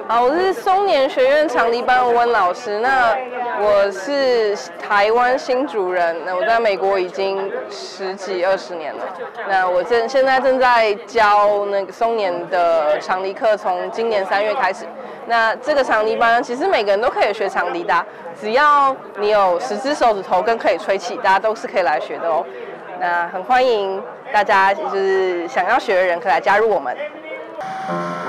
我是松年学院长笛班的温老师。那我是台湾新竹人，那我在美国已经10几20年了。那我现在正在教那个松年的长笛课，从今年3月开始。那这个长笛班其实每个人都可以学长笛的，只要你有10只手指头跟可以吹气，大家都是可以来学的哦。那很欢迎大家，就是想要学的人可以来加入我们。